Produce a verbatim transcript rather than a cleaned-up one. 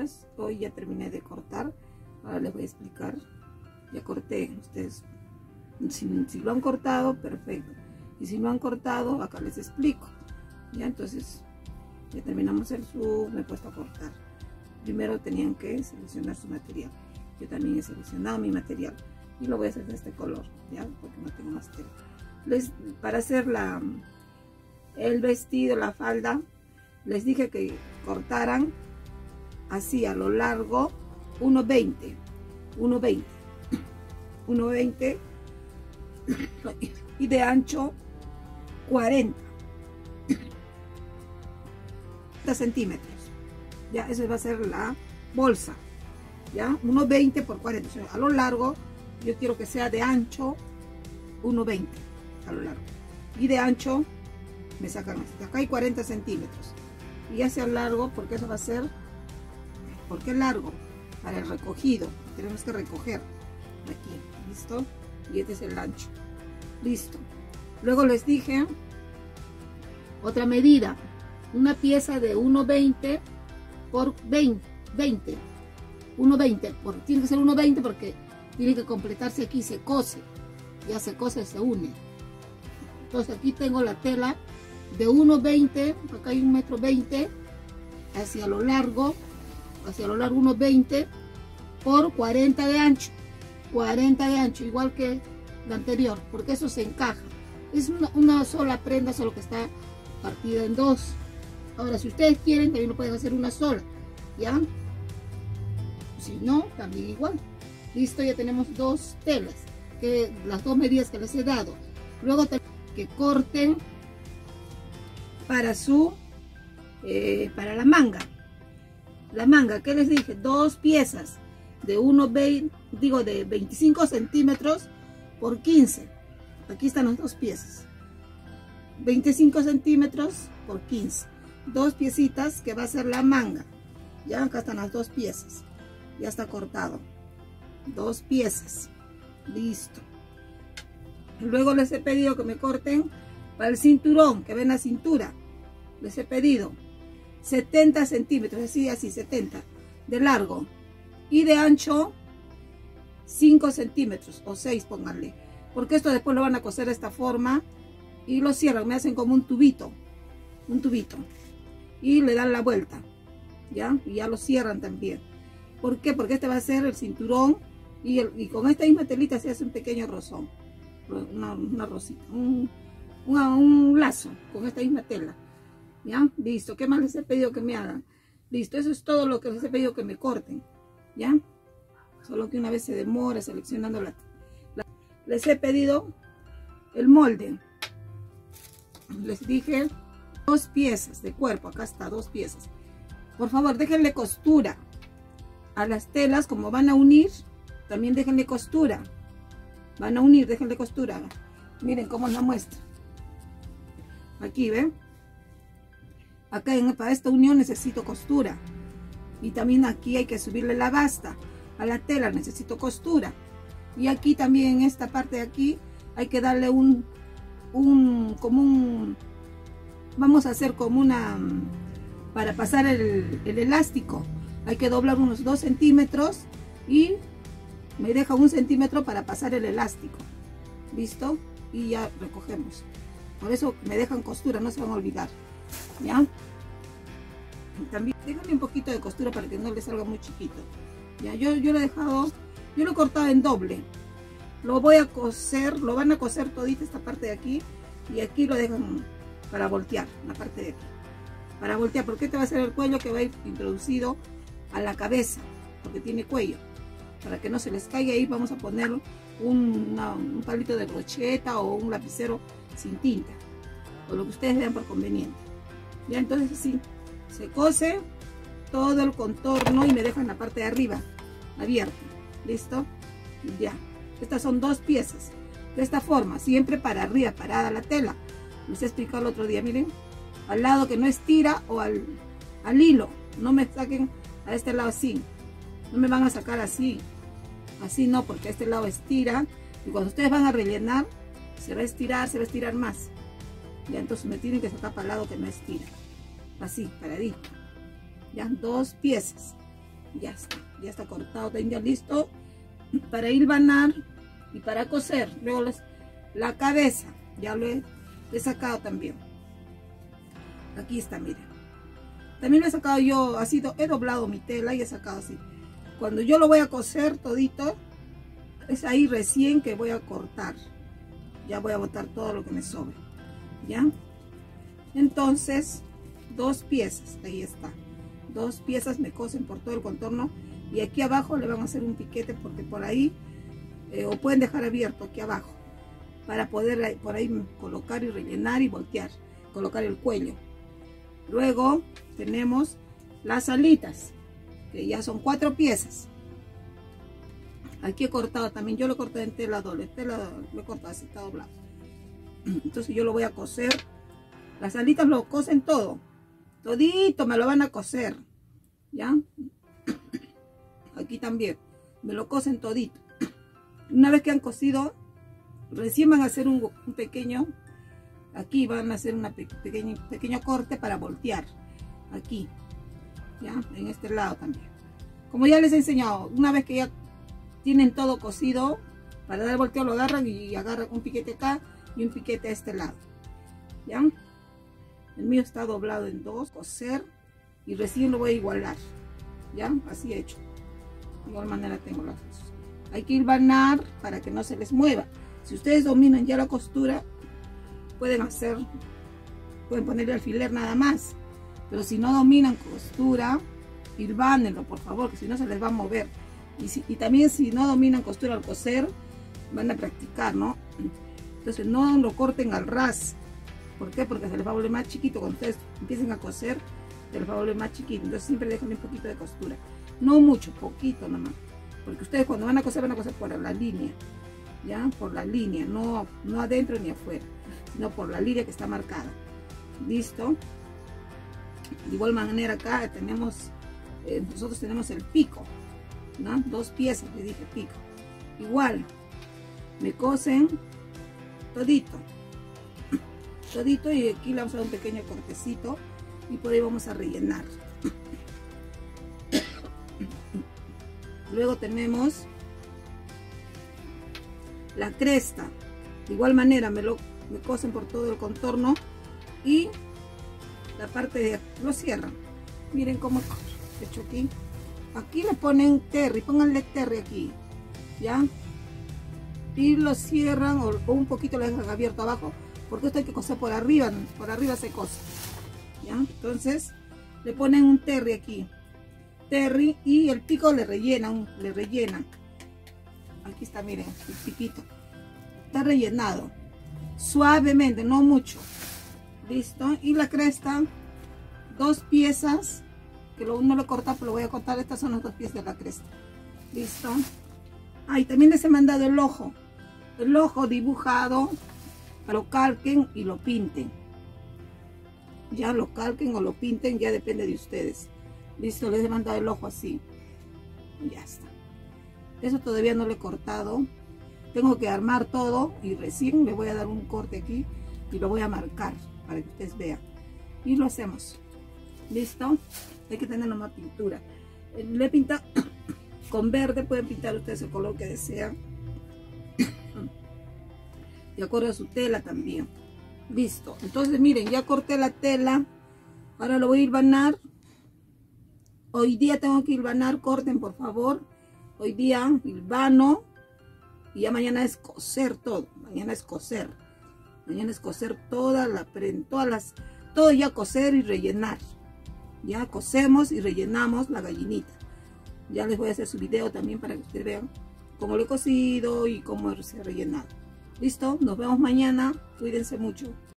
días. Hoy ya terminé de cortar. Ahora les voy a explicar. Ya corté. Ustedes, si, si lo han cortado, perfecto. Y si no han cortado, acá les explico. Ya, entonces, ya terminamos el sub, me he puesto a cortar. Primero tenían que seleccionar su material. Yo también he seleccionado mi material. Y lo voy a hacer de este color, ya, porque no tengo más tela. Les, para hacer la, el vestido, la falda, les dije que cortaran así a lo largo uno veinte, uno veinte, uno veinte y de ancho cuarenta centímetros. Ya, esa va a ser la bolsa, ya, uno veinte por cuarenta, o sea, a lo largo yo quiero que sea de ancho uno veinte a lo largo y de ancho me sacan hasta acá hay cuarenta centímetros y hacia el largo, porque eso va a ser, porque largo para el recogido, tenemos que recoger aquí, listo, y este es el ancho, listo. Luego les dije otra medida, una pieza de uno veinte por veinte, uno veinte, por, tiene que ser uno veinte porque tiene que completarse aquí, se cose, ya se cose, se une. Entonces aquí tengo la tela de uno veinte, acá hay un metro veinte, hacia lo largo, hacia lo largo uno veinte por cuarenta de ancho, cuarenta de ancho, igual que la anterior, porque eso se encaja. Es una, una sola prenda, solo que está partida en dos. Ahora, si ustedes quieren, también lo pueden hacer una sola, ¿ya? Si no, también igual. Listo, ya tenemos dos telas, que las dos medidas que les he dado. Luego que corten para su eh, para la manga. La manga, ¿qué les dije? Dos piezas de uno veinte, digo de veinticinco centímetros por quince. Aquí están las dos piezas. veinticinco centímetros por quince. Dos piecitas que va a ser la manga. Ya acá están las dos piezas. Ya está cortado. Dos piezas, listo. Luego les he pedido que me corten para el cinturón, que ven la cintura, les he pedido setenta centímetros, así, así, setenta de largo y de ancho cinco centímetros o seis, pónganle, porque esto después lo van a coser de esta forma y lo cierran, me hacen como un tubito, un tubito y le dan la vuelta, ya, y ya lo cierran también. ¿Por qué? Porque este va a ser el cinturón. Y, el, y con esta misma telita se hace un pequeño rozón, una, una rosita, un, una, un lazo con esta misma tela. ¿Ya? Listo. ¿Qué más les he pedido que me hagan? Listo. Eso es todo lo que les he pedido que me corten. ¿Ya? Solo que una vez se demora seleccionando la, la... Les he pedido el molde. Les dije dos piezas de cuerpo. Acá está, dos piezas. Por favor, déjenle costura a las telas, como van a unir. También déjenle costura. Van a unir, déjenle costura. Miren cómo es la muestra. Aquí, ¿ven? Acá en, para esta unión necesito costura. Y también aquí hay que subirle la basta. A la tela necesito costura. Y aquí también, en esta parte de aquí, hay que darle un, un, como un, vamos a hacer como una, para pasar el, el elástico. Hay que doblar unos dos centímetros y me deja un centímetro para pasar el elástico. ¿Listo? Y ya recogemos. Por eso me dejan costura, no se van a olvidar. ¿Ya? También déjenme un poquito de costura para que no le salga muy chiquito. Ya, yo, yo lo he dejado, yo lo he cortado en doble. Lo voy a coser, lo van a coser todita esta parte de aquí. Y aquí lo dejan para voltear, la parte de aquí. Para voltear, porque este va a ser el cuello que va a ir introducido a la cabeza, porque tiene cuello. Para que no se les caiga ahí, vamos a poner un, una, un palito de brocheta o un lapicero sin tinta, o lo que ustedes vean por conveniente. Ya, entonces así se cose todo el contorno y me dejan la parte de arriba abierta. ¿Listo? Ya, estas son dos piezas de esta forma, siempre para arriba, parada la tela. Les he explicado el otro día, miren, al lado que no estira o al, al hilo, no me saquen a este lado así. No me van a sacar así, así no, porque este lado estira y cuando ustedes van a rellenar se va a estirar, se va a estirar más. Ya, entonces me tienen que sacar para el lado que no estira, así, paradito. Ya, dos piezas, Ya está, ya está cortado, ya listo para hilvanar y para coser. Luego les, la cabeza ya lo he, he sacado también. Aquí está, miren. También lo he sacado yo, así, he doblado mi tela y he sacado así. Cuando yo lo voy a coser todito, es ahí recién que voy a cortar. Ya voy a botar todo lo que me sobre. ¿Ya? Entonces, dos piezas, ahí está. Dos piezas me cosen por todo el contorno. Y aquí abajo le van a hacer un piquete porque por ahí, eh, o pueden dejar abierto aquí abajo. Para poder por ahí colocar y rellenar y voltear. Colocar el cuello. Luego tenemos las alitas, que ya son cuatro piezas. Aquí he cortado también, yo lo he cortado en tela doble, tela lo he cortado así, está doblado. Entonces yo lo voy a coser. Las alitas lo cosen todo, todito me lo van a coser, ¿ya? Aquí también, me lo cosen todito. Una vez que han cosido, recién van a hacer un, un pequeño, aquí van a hacer un pe pequeño, pequeño corte para voltear, aquí, ¿ya? En este lado también. Como ya les he enseñado, una vez que ya tienen todo cosido, para dar el volteo lo agarran y agarran un piquete acá y un piquete a este lado, ¿ya? El mío está doblado en dos, coser y recién lo voy a igualar, ¿ya? Así he hecho. De igual manera tengo las dos. Hay que hilvanar para que no se les mueva. Si ustedes dominan ya la costura, pueden hacer, pueden ponerle alfiler nada más. Pero si no dominan costura, hilvánenlo por favor, que si no se les va a mover. Y, si, y también si no dominan costura al coser, van a practicar, ¿no? Entonces no lo corten al ras. ¿Por qué? Porque se les va a volver más chiquito. Cuando ustedes empiecen a coser, se les va a volver más chiquito. Entonces siempre dejen un poquito de costura. No mucho, poquito nomás. Porque ustedes cuando van a coser, van a coser por la línea. ¿Ya? Por la línea, no, no adentro ni afuera, sino por la línea que está marcada. ¿Listo? De igual manera acá tenemos, eh, nosotros tenemos el pico, ¿no? Dos piezas, le dije pico. Igual, me cosen todito. Todito y aquí le vamos a dar un pequeño cortecito y por ahí vamos a rellenar. Luego tenemos la cresta. De igual manera me lo me cosen por todo el contorno y la parte de lo cierran. Miren cómo he hecho aquí. Aquí le ponen terry, pónganle terry aquí, ¿ya? Y lo cierran o, o un poquito lo dejan abierto abajo, porque esto hay que coser por arriba, por arriba se cose, ¿ya? Entonces le ponen un terry aquí, terry, y el pico le rellenan, le rellenan. Aquí está, miren, el piquito está rellenado suavemente, no mucho. Listo. Y la cresta, dos piezas, que lo, no lo he cortado, pero lo voy a cortar. Estas son las dos piezas de la cresta. Listo. Ah, y también les he mandado el ojo, el ojo dibujado, lo calquen y lo pinten. Ya lo calquen o lo pinten, ya depende de ustedes. Listo, les he mandado el ojo así. Ya está. Eso todavía no lo he cortado. Tengo que armar todo y recién le voy a dar un corte aquí y lo voy a marcar para que ustedes vean. Y lo hacemos. ¿Listo? Hay que tener más pintura. Le he pintado con verde, pueden pintar ustedes el color que desean. De acuerdo a su tela también. Listo. Entonces miren, ya corté la tela. Ahora lo voy a hilvanar. Hoy día tengo que hilvanar, corten por favor. Hoy día hilvano. Y ya mañana es coser todo. Mañana es coser. Mañana es coser toda la prenda, todas las, todo ya coser y rellenar. Ya cosemos y rellenamos la gallinita. Ya les voy a hacer su video también para que ustedes vean cómo lo he cosido y cómo se ha rellenado. ¿Listo? Nos vemos mañana. Cuídense mucho.